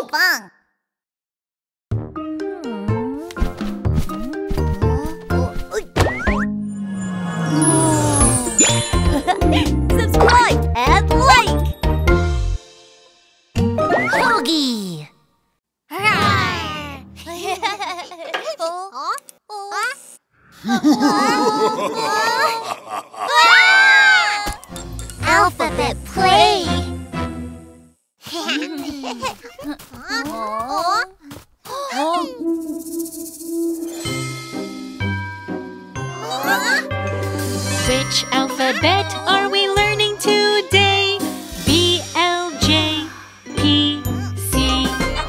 Pinkfong. Subscribe and like. Hogi. Alphabet play. Which alphabet are we learning today? B, L, J, P, C.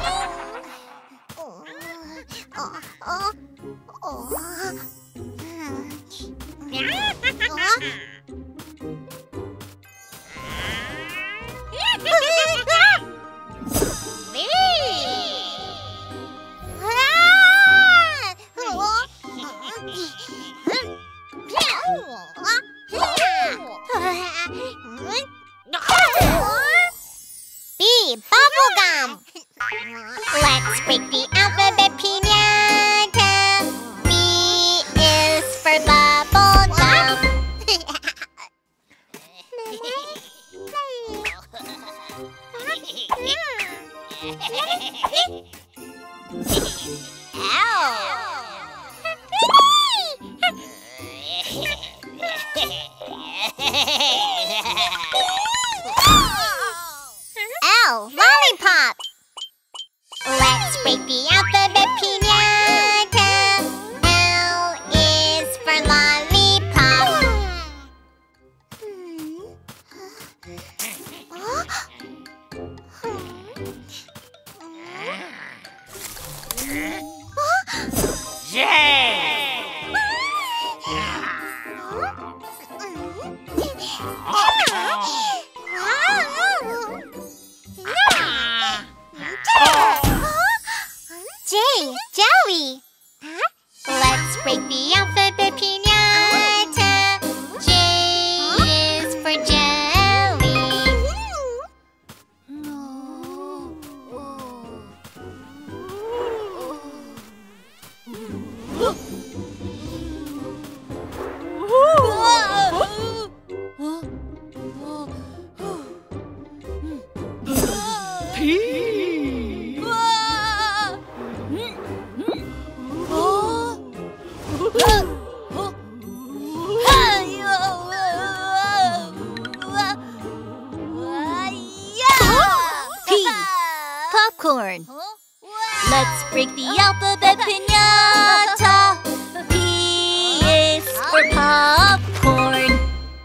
B, bubblegum. Let's break the alphabet piñata. B is for bubblegum. L, lollipop. Let's break the alphabet piñata. L is for lollipop. J, jelly. Let's break the alphabet piñata. J is for jelly. P, popcorn. Let's break the alphabet piñata. P is for popcorn.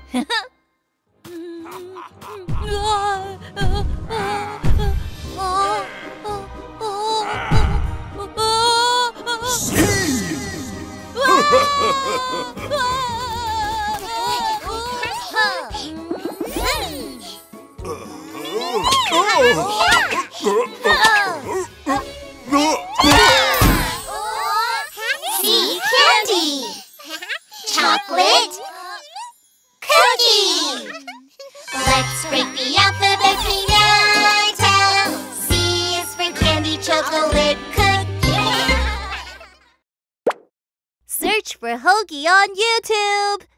C, candy. Chocolate. Cookie. Let's break the alphabet piñata. C is for candy, chocolate, cookie. Search for Hogi on YouTube.